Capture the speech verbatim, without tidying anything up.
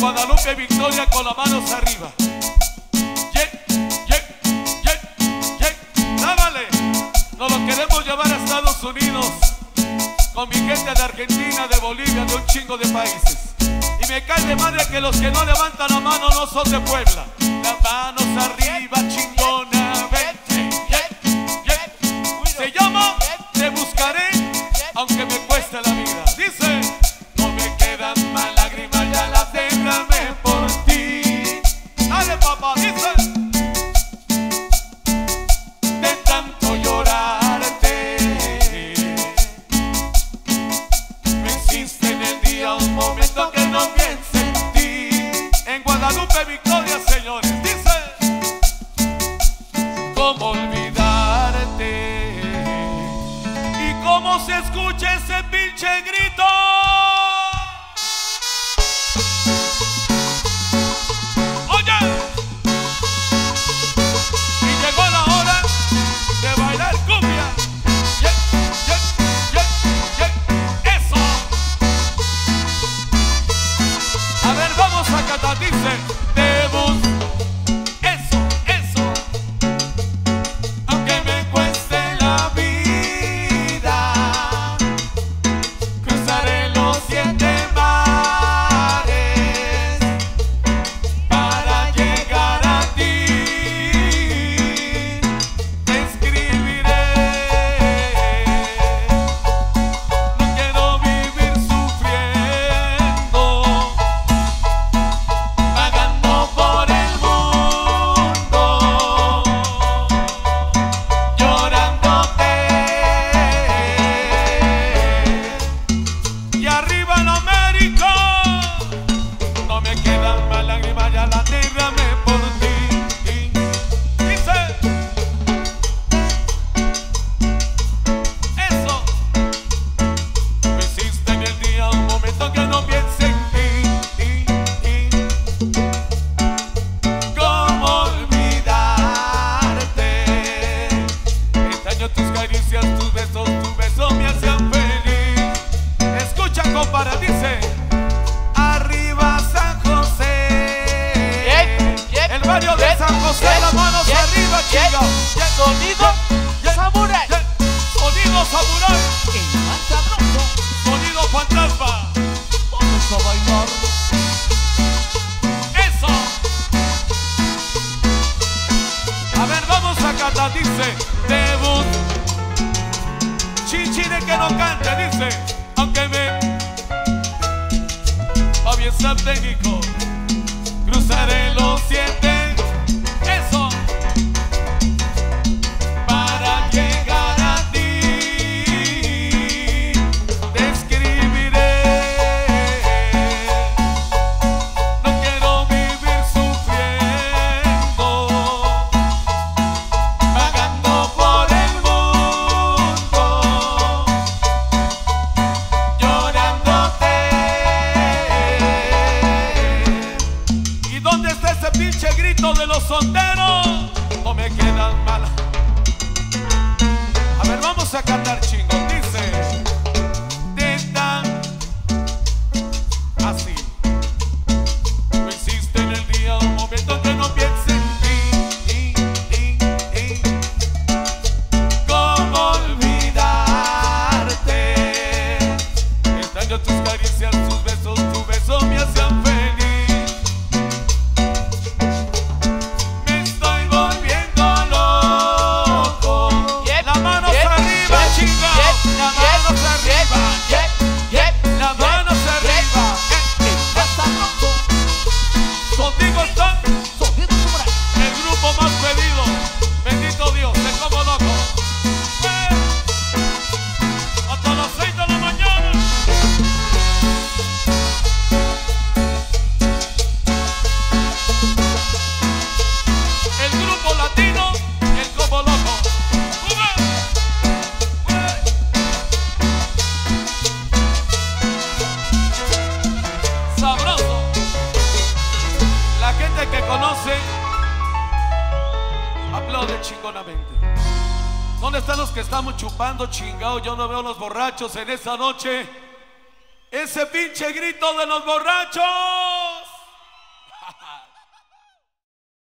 Guadalupe Victoria con las manos arriba. Yeah, yeah, yeah, yeah. Dámale. Nos lo queremos llevar a Estados Unidos con mi gente de Argentina, de Bolivia, de un chingo de países. Y me cae de madre que los que no levantan la mano no son de Puebla. Las manos arriba, chingona, vete, yeah, yeah. Se llama Te Buscaré, aunque me cueste la vida. Dice, no me quedan más lágrimas, ya las derramé por ti. Dale, papá, dice, de tanto llorarte, me hiciste en el día un momento que no piense en ti. En Guadalupe Victoria, señores, dice, ¿cómo olvidarte? ¿Y cómo se escucha ese pinche grito? Oye, y llegó la hora de bailar cumbia. Yeah, yeah, yeah, yeah. Eso. A ver, vamos a cantar, dice, te busco. Eso, eso. Aunque me cueste la vida, cruzaré los siete mares para llegar a ti. Te escribiré. No quiero vivir sufriendo, vagando por el mundo, llorándote. Y arriba en América, no me quedan más lágrimas, ya las derramé por ti. Dice, eso. Me hiciste en el día un momento que no piense en ti. ¿Cómo olvidarte? Extraño tus caricias, tus besos, tus besos me hacían feliz. Escucha, compadre, dice, arriba San José. El barrio de San José, las manos arriba, chinga. Sonido Samurai. Sonido samurai, sonido fantasma. Vamos a bailar. Eso. A ver, vamos a cantar, dice, te busco. Chichine que no cante, dice, aunque me va bien San México, cruzaré los siete. Eso. Para llegar a ti, te escribiré. No quiero vivir sufriendo, vagando por el mundo, llorándote. ¿Y dónde está ese pinche grito de los solteros? No me quedan malas. A ver, vamos a cantar, chingos. Dice, de tan así. Me hiciste en el día un momento que no piense en ti. ¿Cómo olvidarte? Extraño tus caricias, tus besos, tus besos me hacían feliz. Me estoy volviendo loco. Las manos arriba, chinga. Las manos arriba. Las manos arriba. Contigo están Sonido Samurai. el grupo más pedido. Bendito Dios, te como loco. Eh, Hasta las seis de la mañana. El grupo latino y el como loco. ¡Sube! ¡Eh! Sabroso. La gente que conoce aplaude chingonamente. ¿Dónde están los que estamos chupando chingado? Yo no veo los borrachos en esa noche. Ese pinche grito de los borrachos.